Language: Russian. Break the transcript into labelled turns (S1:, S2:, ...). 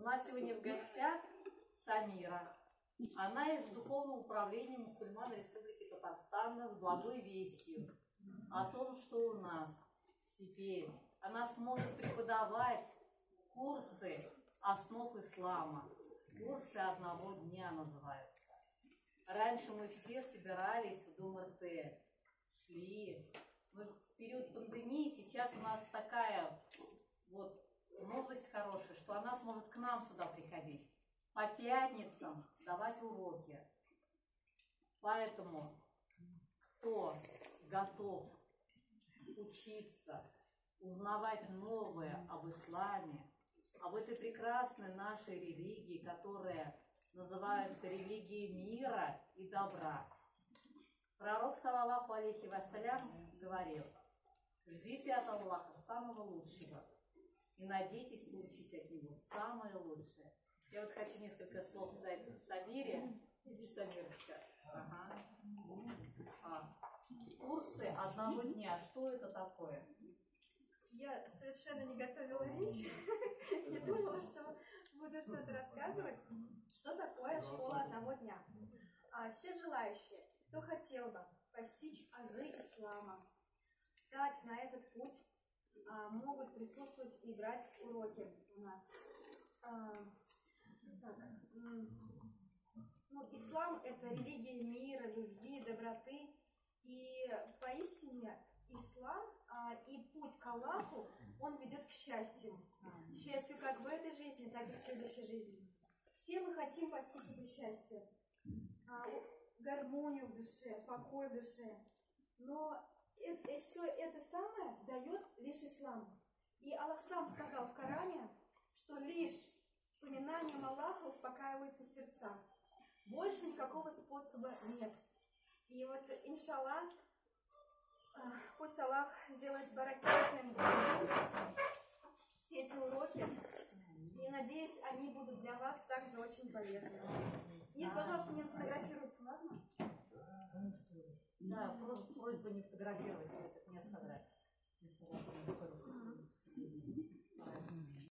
S1: У нас сегодня в гостях Самира. Она из Духовного управления мусульман Республики Татарстан с благой вестью о том, что у нас теперь она сможет преподавать курсы основ ислама. Курсы одного дня называются. Раньше мы все собирались в Дом РТ, шли. Мы в период пандемии, сейчас у нас такая вот новость хорошая, что она сможет к нам сюда приходить. По пятницам давать уроки. Поэтому, кто готов учиться, узнавать новое об исламе, об этой прекрасной нашей религии, которая называется религией мира и добра. Пророк, саллаллаху алейхи вассалям, говорил: ждите от Аллаха самого лучшего и надейтесь получить от Него самое лучшее. Я вот хочу несколько слов дать Самире. Иди, Самирочка. Ага. Курсы одного дня. Что это такое?
S2: Я совершенно не готовила речь. Не думала, что буду что-то рассказывать. Что такое школа одного дня? Все желающие, кто хотел бы постичь азы ислама, стать на этот путь, могут присутствовать и брать уроки у нас. Ислам – это религия мира, любви, доброты. И поистине ислам и путь к Аллаху, он ведет к счастью. Счастью как в этой жизни, так и в следующей жизни. Все мы хотим постичь это счастье, гармонию в душе, покой в душе. Но все это самое дает лишь ислам. И Аллах сам сказал в Коране, что лишь упоминанием Аллаха успокаиваются сердца. Больше никакого способа нет. И вот, иншаллах, пусть Аллах сделает баракетным все эти уроки. И надеюсь, они будут для вас также очень полезны. Нет, пожалуйста, не фотографируйте, ладно?
S1: Да, просто просьба не фотографировать, это не оставлять.